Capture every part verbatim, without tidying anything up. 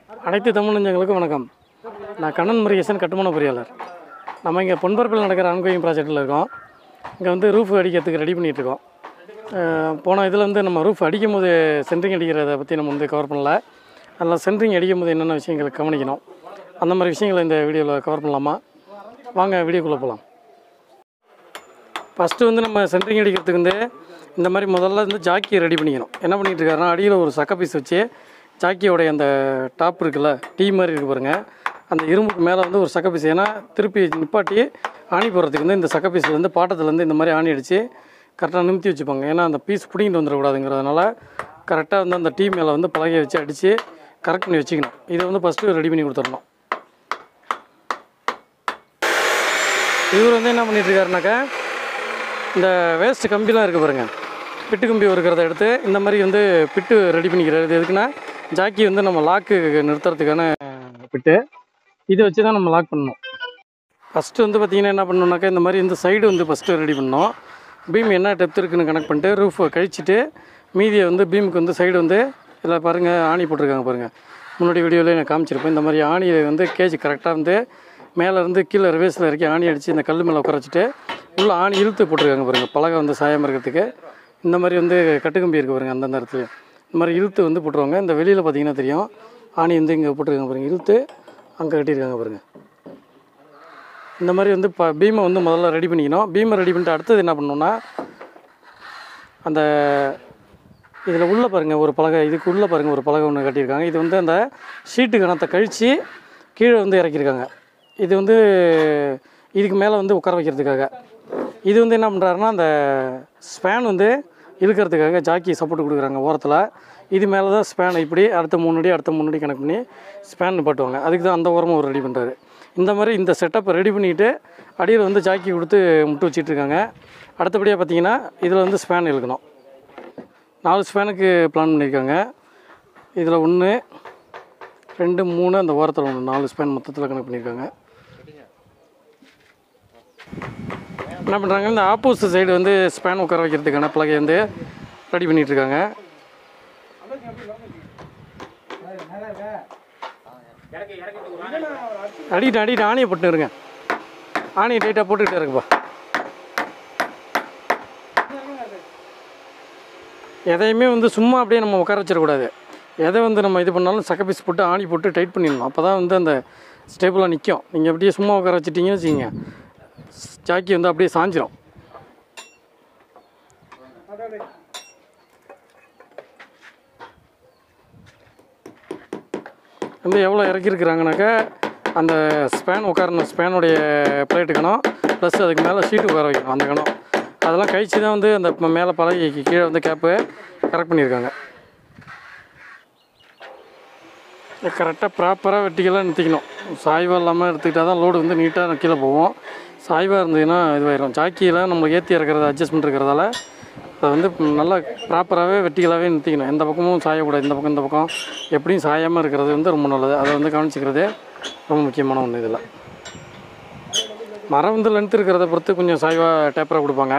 அனைத்து தமிழ் நெஞ்சங்களுக்கும் வணக்கம். நான் கண்ணன் முருகேசன், கட்டுமான பொறியாளர். நம்ம இங்கே பொன்பரப்பில் நடக்கிற ஆன்கோயிங் ப்ராஜெக்டில் இருக்கோம். இங்கே வந்து ரூஃப் அடிக்கிறதுக்கு ரெடி பண்ணிகிட்ருக்கோம். போன இதில் வந்து நம்ம ரூஃப் அடிக்கும் போது சென்ட்ரிங் அடிக்கிறத பற்றி நம்ம வந்து கவர் பண்ணல. அதில் சென்ட்ரிங் அடிக்கும் போது என்னென்ன விஷயங்களை கவனிக்கணும், அந்த மாதிரி விஷயங்களை இந்த வீடியோவில் கவர் பண்ணலாமா? வாங்க வீடியோக்குள்ளே போகலாம். ஃபஸ்ட்டு வந்து நம்ம சென்ட்ரிங் அடிக்கிறதுக்கு வந்து இந்த மாதிரி முதல்ல வந்து ஜாக்கியை ரெடி பண்ணிக்கணும். என்ன பண்ணிகிட்டு இருக்காருன்னா, அடியில் ஒரு சக்க பீஸ் வச்சு ஜாக்கியோடைய அந்த டாப் இருக்குல்ல, டீ மாதிரி இருக்குது பாருங்கள், அந்த இரும்புக்கு மேலே வந்து ஒரு சக்க பீஸ், ஏன்னா திருப்பி நிப்பாட்டி ஆணி போடுறதுக்கு வந்து இந்த சக்க பீஸ்லேருந்து பாட்டத்துலேருந்து இந்த மாதிரி ஆணி அடித்து கரெக்டாக நிமித்தி வச்சுப்பாங்க. ஏன்னா அந்த பீஸ் பிடிங்கிட்டு வந்துடக்கூடாதுங்கிறதுனால கரெக்டாக வந்து அந்த டீ மேலே வந்து பலகையை வச்சு அடித்து கரெக்ட் பண்ணி வச்சுக்கணும். இதை வந்து ஃபஸ்ட்டு ரெடி பண்ணி கொடுத்துடணும். இவர் வந்து என்ன பண்ணிகிட்ருக்காருனாக்கா, இந்த வேஸ்ட்டு கம்பிலாம் இருக்குது பாருங்கள், பிட்டு கம்பி இருக்கிறத எடுத்து இந்த மாதிரி வந்து பிட்டு ரெடி பண்ணிக்கிறாரு. இது எதுக்குன்னா, ஜாக்கி வந்து நம்ம லாக்கு நிறுத்துறதுக்கான பிட்டு, இதை வச்சு தான் நம்ம லாக் பண்ணணும். ஃபஸ்ட்டு வந்து பார்த்திங்கன்னா என்ன பண்ணணுன்னாக்கா, இந்த மாதிரி இந்த சைடு வந்து ஃபஸ்ட்டு ரெடி பண்ணணும். பீம் என்ன டெப்த் இருக்குதுன்னு கனெக்ட் பண்ணிட்டு ரூஃபை கழிச்சிட்டு மீதியை வந்து பீமுக்கு வந்து சைடு வந்து இதில் பாருங்கள் ஆணி போட்டிருக்காங்க பாருங்கள். முன்னாடி வீடியோவில் நான் காமிச்சிருப்பேன். இந்த மாதிரி ஆணியை வந்து கேஜ் கரெக்டாக வந்து மேலேருந்து கீழே ரிவேஸில் இறக்கி ஆணி அடித்து இந்த கல் மேலே உட்கார வச்சுட்டு உள்ளே ஆணி இழுத்து போட்டிருக்காங்க பாருங்கள், பலகை வந்து சாயாமல் இருக்கிறதுக்கு. இந்த மாதிரி வந்து கட்டுக்கம்பி இருக்குது பாருங்கள், அந்தந்த இடத்துல இந்த மாதிரி இழுத்து வந்து போட்டுருவாங்க. இந்த வெளியில் பார்த்திங்கன்னா தெரியும், ஆணி வந்து இங்கே போட்டிருக்காங்க பாருங்கள், இழுத்து அங்கே கட்டியிருக்காங்க பாருங்கள். இந்த மாதிரி வந்து இப்போ பீமை வந்து முதல்ல ரெடி பண்ணிக்கணும். பீமை ரெடி பண்ணிட்டு அடுத்தது என்ன பண்ணணுன்னா, அந்த இதில் உள்ளே பாருங்கள் ஒரு பலகை, இதுக்கு உள்ளே பாருங்கள் ஒரு பலகை ஒன்று கட்டியிருக்காங்க. இது வந்து அந்த ஷீட்டு கணத்தை கழித்து கீழே வந்து இறக்கியிருக்காங்க. இது வந்து இதுக்கு மேலே வந்து உட்கார வைக்கிறதுக்காக. இது வந்து என்ன பண்ணுறாருன்னா, அந்த ஸ்பேன் வந்து இழுக்கிறதுக்காக ஜாக்கி சப்போர்ட் கொடுக்குறாங்க ஓரத்தில். இது மேலே தான் ஸ்பேன் இப்படி அடுத்த மூணு அடி அடுத்த மூணு அடி கனெக்ட் பண்ணி ஸ்பேன் நிப்பாட்டுவாங்க. அதுக்கு தான் அந்த ஓரமாக ஒரு ரெடி பண்ணுறாரு. இந்த மாதிரி இந்த செட்டப்பை ரெடி பண்ணிவிட்டு அடியில் வந்து ஜாக்கி கொடுத்து முட்டு வச்சிட்ருக்காங்க. அடுத்தபடியாக பார்த்திங்கன்னா இதில் வந்து ஸ்பேன் இழுக்கணும். நாலு ஸ்பேனுக்கு பிளான் பண்ணியிருக்காங்க. இதில் ஒன்று ரெண்டு மூணு அந்த ஓரத்தில் ஒன்று, நாலு ஸ்பேன் மொத்தத்தில் கனெக்ட் பண்ணியிருக்காங்க. என்ன பண்ணுறாங்க, இந்த ஆப்போசிட் சைடு வந்து ஸ்பேன் உட்கார வைக்கிறதுக்கான பலகை வந்து ரெடி பண்ணிகிட்ருக்காங்க. அடிட்டு அடிட்டு ஆணியை போட்டு இருங்க, ஆணியை டைட்டாக போட்டுக்கிட்டே இருக்குப்பா. எதையுமே வந்து சும்மா அப்படியே நம்ம உட்கார வச்சிடக்கூடாது. எதை வந்து நம்ம இது பண்ணாலும் சக்க பீஸ் போட்டு ஆணி போட்டு டைட் பண்ணிடணும். அப்போ தான் வந்து அந்த ஸ்டேபிளாக நிற்கும். நீங்கள் அப்படியே சும்மா உட்கார வச்சிட்டிங்கன்னு வச்சுக்கிங்க, ஜாக்கி வந்து அப்படியே சாஞ்சிரும். வந்து எவ்வளோ இறக்கிருக்கிறாங்கனாக்கா, அந்த ஸ்பேன் உட்காரணும், ஸ்பேனுடைய பிளேட்டு கணம் ப்ளஸ் அதுக்கு மேலே ஷீட்டு உட்கார வைக்கணும். அந்த கணம் அதெல்லாம் கழிச்சு தான் வந்து அந்த மேலே பலகைக்கு கீழே வந்து கேப்பு கரெக்ட் பண்ணியிருக்காங்க. கரெக்டாக ப்ராப்பராக வெட்டிக்கெல்லாம் நிறுத்திக்கணும். சாய்வாக இல்லாமல் எடுத்துக்கிட்டால் தான் லோடு வந்து நீட்டாக கீழே போகும். சாய்வாக இருந்ததுன்னா இதுவாயிடும். ஜாக்கியில் நம்மளுக்கு ஏற்றி இறக்குறது அட்ஜஸ்ட்மெண்ட் இருக்கிறதால அதை வந்து நல்லா ப்ராப்பராகவே வெட்டிகளாகவே நிறுத்திக்கணும். எந்த பக்கமும் சாயக்கூடாது, இந்த பக்கம் இந்த பக்கம் எப்படியும் சாயாமல் இருக்கிறது வந்து ரொம்ப நல்லது. அதை வந்து கவனிச்சிக்கிறது ரொம்ப முக்கியமான ஒன்று. இதில் மரம் வந்து லென்த் இருக்கிறத பொறுத்து கொஞ்சம் சாய்வாக டேப்பராக கொடுப்பாங்க.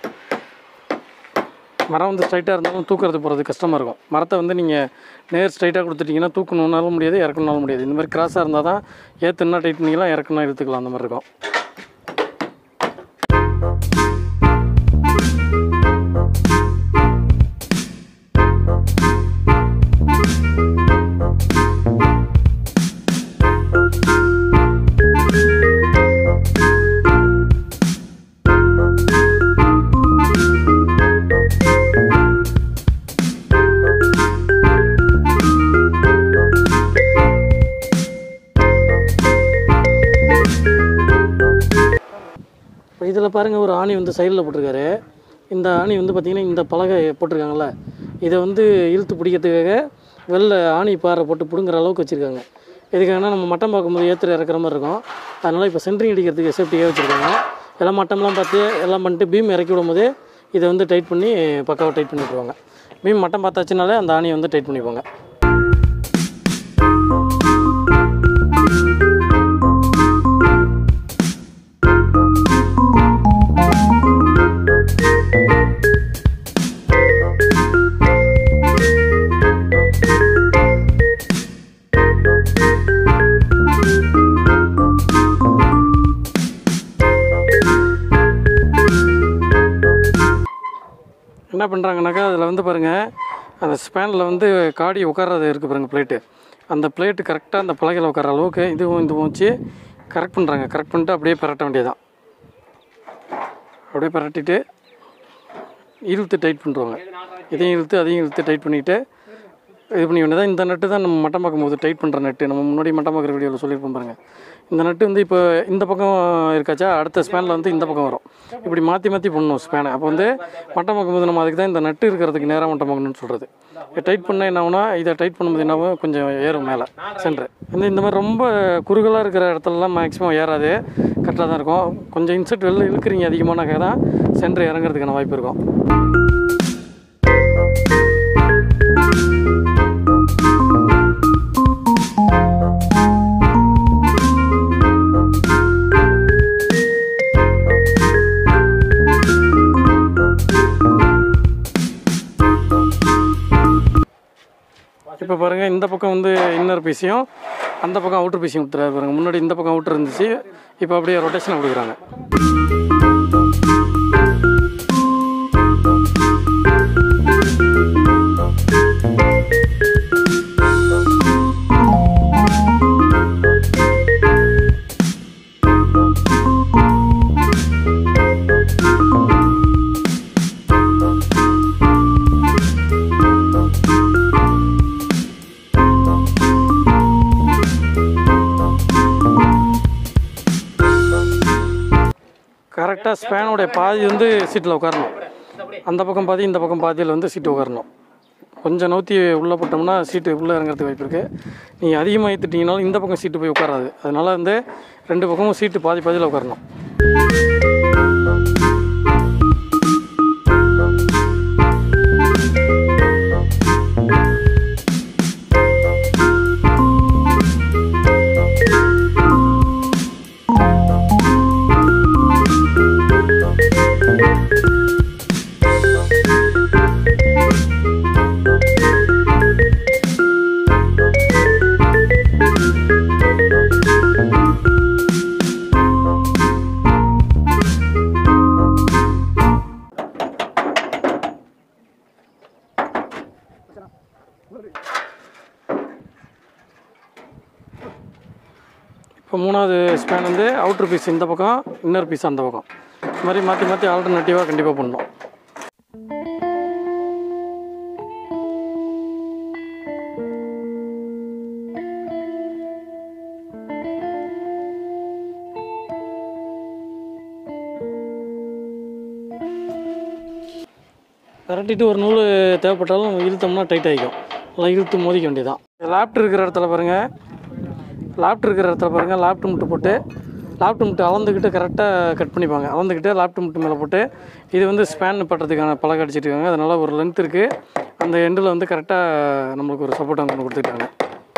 மரம் வந்து ஸ்ட்ரைட்டாக இருந்தாலும் தூக்கிறது போகிறது கஷ்டமாக இருக்கும். மரத்தை வந்து நீங்கள் நேர் ஸ்ட்ரைட்டாக கொடுத்துட்டிங்கன்னா தூக்கணுன்னாலும் முடியாது, இறக்கணுன்னாலும் முடியாது. இந்த மாதிரி கிராஸாக இருந்தால் தான் ஏற்றுனா டைட் பண்ணிக்கலாம், இறக்கணும் எடுத்துக்கலாம், அந்த மாதிரி இருக்கும். இதில் பாருங்கள் ஒரு ஆணி வந்து சைடில் போட்டிருக்காரு. இந்த ஆணி வந்து பார்த்திங்கன்னா இந்த பலகை போட்டிருக்காங்கள்ல, இதை வந்து இழுத்து பிடிக்கிறதுக்காக வெளில ஆணி பாறை போட்டு பிடுங்குற அளவுக்கு வச்சுருக்காங்க. எதுக்காகனா நம்ம மட்டம் பார்க்கும்போது ஏற்றுற இறக்குற மாதிரி இருக்கும். அதனால் இப்போ சென்ட்ரிங் அடிக்கிறதுக்கு சேஃப்டியாக வச்சுருக்காங்க. எல்லாம் மட்டம்லாம் பார்த்து எல்லாம் பண்ணிட்டு பீம் இறக்கி விடும்போது இதை வந்து டைட் பண்ணி பக்காவாக டைட் பண்ணி விட்ருவாங்க. பீம் மட்டம் பார்த்தாச்சுனாலே அந்த ஆணியை வந்து டைட் பண்ணிப்பாங்க. என்ன பண்ணுறாங்கனாக்கா அதில் வந்து பாருங்கள் அந்த ஸ்பேனில் வந்து காடி உட்கார்றது இருக்குது பாருங்கள் பிளேட்டு, அந்த பிளேட்டு கரெக்டாக அந்த பலகையில் உட்கார அளவுக்கு இதுவும் இதுவும் வச்சு கரெக்ட் பண்ணுறாங்க. கரெக்ட் பண்ணிட்டு அப்படியே பரட்ட வேண்டியதான். அப்படியே பரட்டிட்டு இழுத்து டைட் பண்ணுவாங்க. இதையும் இழுத்து அதையும் இழுத்து டைட் பண்ணிவிட்டு இது பண்ணி வேண்டியதான். இந்த நட்டு தான் நம்ம மட்டம் பார்க்கும் போது டைட் பண்ணுற நட்டு. நம்ம முன்னாடி மட்டம் பார்க்குற வீடியோவில் சொல்லியிருப்போம் பாருங்கள். இந்த நட்டு வந்து இப்போ இந்த பக்கம் இருக்காச்சா, அடுத்த ஸ்பேனில் வந்து இந்த பக்கம் வரும். இப்படி மாற்றி மாற்றி பண்ணணும் ஸ்பேனை. அப்போ வந்து மட்டம் பார்க்கும்போது நம்ம அதுக்கு தான் இந்த நட்டு இருக்கிறதுக்கு நேராக மட்டம் பார்க்கணும்னு சொல்கிறது. டைட் பண்ணால் என்ன ஆகுனா, இதை டைட் பண்ணும்போது என்ன ஆகும், கொஞ்சம் ஏறும் மேலே சென்ட்ரு. இந்த இந்த மாதிரி ரொம்ப குறுகலாக இருக்கிற இடத்துலலாம் மேக்ஸிமம் ஏறாது, கரெக்டாக தான் இருக்கும். கொஞ்சம் இன்செட் வெளில இழுக்கிறீங்க அதிகமானாக்கா தான் சென்ட்ரு இறங்குறதுக்கான வாய்ப்பு இருக்கும். இப்போ பாருங்கள், இந்த பக்கம் வந்து இன்னர் பீஸையும் அந்த பக்கம் அவுட்டர் பீஸையும் விட்டுறாரு பாருங்கள். முன்னாடி இந்த பக்கம் அவுட்டர் இருந்துச்சு, இப்போ அப்படியே ரொட்டேஷனை கொடுக்குறாங்க. கரெக்டாக ஸ்பேனோடைய பாதி வந்து சீட்டில் உட்காரணும். அந்த பக்கம் பாதி இந்த பக்கம் பாதியில் வந்து சீட்டு உட்காரணும். கொஞ்சம் நவுத்தி உள்ளே போட்டோம்னா சீட்டு உள்ளே இறங்குறதுக்கு வாய்ப்பு இருக்குது. நீங்கள் அதிகமாக ஏற்றிட்டிங்கனாலும் இந்த பக்கம் சீட்டு போய் உட்காராது. அதனால் வந்து ரெண்டு பக்கமும் சீட்டு பாதி பாதியில் உட்காரணும். இப்போ மூணாவது ஸ்பேன் வந்து அவுட்ரு பீஸ் இந்த பக்கம், இன்னர் பீஸ் அந்த பக்கம். இது மாதிரி மாற்றி மாற்றி ஆல்டர்னேட்டிவாக கண்டிப்பாக பண்ணணும். கரட்டிட்டு ஒரு நூல் தேவைப்பட்டாலும் நம்ம இழுத்தோம்னா டைட் ஆகிக்கும். எல்லாம் இழுத்து மோதிக்க வேண்டியதான். லாப்ட் இருக்கிற இடத்துல பாருங்கள், லாப்ட் இருக்கிற இடத்துல பாருங்கள் லாப்ட் முட்டு போட்டு லாப்ட் முட்டு அளந்துக்கிட்டு கரெக்டாக கட் பண்ணிப்பாங்க. அளந்துக்கிட்டு லாப்ட் முட்டு மேலே போட்டு இது வந்து ஸ்பேன் பட்டுறதுக்கான பலகை அடிச்சிட்டு இருக்காங்க. அதனால் ஒரு லென்த் இருக்குது. அந்த எண்டில் வந்து கரெக்டாக நம்மளுக்கு ஒரு சப்போர்ட் அங்கே கொடுத்துருக்காங்க.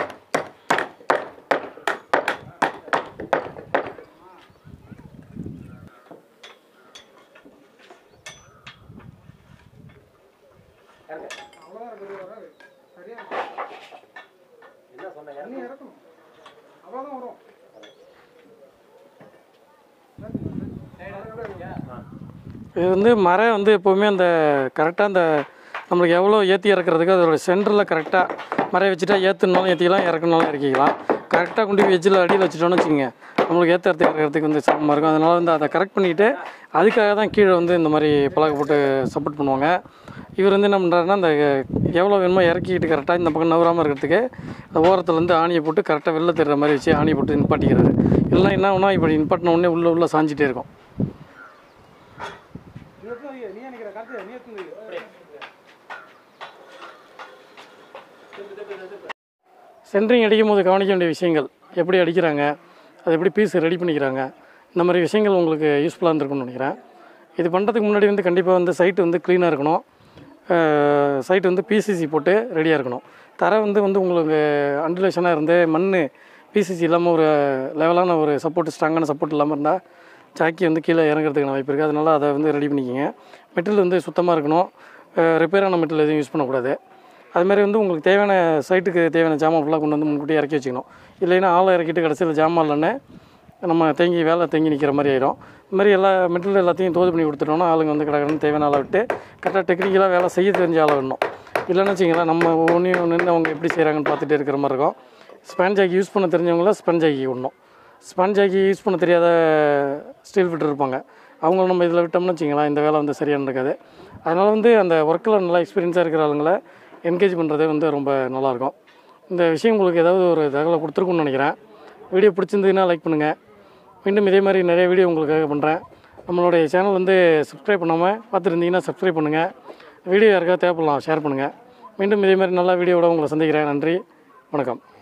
இது வந்து மரம் வந்து எப்போவுமே அந்த கரெக்டாக அந்த நம்மளுக்கு எவ்வளோ ஏற்றி இறக்குறதுக்கு அதோடய சென்டரில் கரெக்டாக மரம் வச்சுட்டா ஏற்றுனாலும் ஏற்றிக்கலாம், இறக்குனாலும் இறக்கிக்கலாம். கரெக்டாக கொண்டு போய் வெஜ்ஜில் அடியில் வச்சுட்டோன்னு வச்சுக்கோங்க, நம்மளுக்கு ஏற்றுறதுக்கு இறக்கிறதுக்கு வந்து சிரமமாக இருக்கும். அதனால் வந்து அதை கரெக்ட் பண்ணிவிட்டு அதுக்காக தான் கீழே வந்து இந்த மாதிரி பலகை போட்டு சப்போர்ட் பண்ணுவாங்க. இவர் வந்து என்ன பண்ணுறாருன்னா, அந்த எவ்வளோ வேணுமோ இறக்கிக்கிட்டு கரெக்டாக இந்த பக்கம் நவராமல் இருக்கிறதுக்கு அந்த ஓரத்துலேருந்து ஆணியை போட்டு கரெக்டாக வெளில தெரிகிற மாதிரி வச்சு ஆணியை போட்டு நிப்பாட்டிக்கிறாரு. இல்லைனா என்ன ஆகுனா இப்படி நிப்பாட்டின உடனே உள்ளே உள்ளே சாஞ்சிட்டே இருக்கும். சென்ட்ரிங் அடிக்கும் போது கவனிக்க வேண்டிய விஷயங்கள், எப்படி அடிக்கிறாங்க, அது எப்படி பீஸ் ரெடி பண்ணிக்கிறாங்க, இந்த மாதிரி விஷயங்கள் உங்களுக்கு யூஸ்ஃபுல்லாக இருந்திருக்கும்னு நினைக்கிறேன். இது பண்ணுறதுக்கு முன்னாடி வந்து கண்டிப்பாக வந்து சைட்டு வந்து க்ளீனாக இருக்கணும். சைட்டு வந்து பிசிசி போட்டு ரெடியாக இருக்கணும். தரை வந்து வந்து உங்களுக்கு அண்டுலேஷனாக இருந்து மண் பிசிசி இல்லாமல் ஒரு லெவலான ஒரு சப்போர்ட், ஸ்ட்ராங்கான சப்போர்ட் இல்லாமல் இருந்தால் ஜாக்கி வந்து கீழே இறங்குறதுக்கான வாய்ப்பு இருக்குது. அதனால் அதை வந்து ரெடி பண்ணிக்கிங்க. மெட்டீரியல் வந்து சுத்தமாக இருக்கணும். ரிப்பேரான மெட்டீரியல் எதுவும் யூஸ் பண்ணக்கூடாது. அதுமாதிரி வந்து உங்களுக்கு தேவையான சைட்டுக்கு தேவையான ஜாமான் ஃபுல்லாக கொண்டு வந்து முன்கூட்டியே இறக்கி வச்சுக்கணும். இல்லைன்னா ஆளை இறக்கிட்டு கடைசியில் ஜாமான் இல்லைன்னு நம்ம தேங்கி வேலை தேங்கி நிற்கிற மாதிரி ஆயிடும். இந்த மாதிரி எல்லா மெட்டீரியல் எல்லாத்தையும் தோது பண்ணி கொடுத்துட்டோம்னா ஆளுங்க வந்து கிடக்குன்னு தேவையான ஆளை விட்டு கரெக்டாக டெக்னிக்கலாக வேலை செய்ய தெரிஞ்ச ஆளை வேணும். இல்லைன்னு வச்சிங்களேன் நம்ம ஒன்றையும் நின்று அவங்க எப்படி செய்கிறாங்கன்னு பார்த்துட்டு இருக்கிற மாதிரி இருக்கும். ஸ்பான் ஜாக்கி யூஸ் பண்ண தெரிஞ்சவங்கள ஸ்பான் ஜாக்கி விடணும். ஸ்பான் ஜாக்கி யூஸ் பண்ண தெரியாத ஸ்டீல் ஃபிட்டர் இருப்பாங்க, அவங்கள நம்ம இதில் விட்டோம்னு வச்சிங்களேன் இந்த வேலை வந்து சரியான இருக்காது. அதனால் வந்து அந்த ஒர்க்கில் நல்லா எக்ஸ்பீரியன்ஸாக இருக்கிற ஆளுங்களை என்கரேஜ் பண்ணுறதே வந்து ரொம்ப நல்லாயிருக்கும். இந்த விஷயம் உங்களுக்கு ஏதாவது ஒரு தகவலை கொடுத்துருக்குன்னு நினைக்கிறேன். வீடியோ பிடிச்சிருந்ததுன்னா லைக் பண்ணுங்கள். மீண்டும் இதே மாதிரி நிறைய வீடியோ உங்களுக்காக பண்ணுறேன். நம்மளுடைய சேனல் வந்து சப்ஸ்கிரைப் பண்ணாமல் பார்த்துருந்தீங்கன்னா சப்ஸ்கிரைப் பண்ணுங்கள். வீடியோ யாருக்காவது தேவைப்படலாம் ஷேர் பண்ணுங்கள். மீண்டும் இதே மாதிரி நல்ல வீடியோவோட உங்களை சந்திக்கிறேன். நன்றி, வணக்கம்.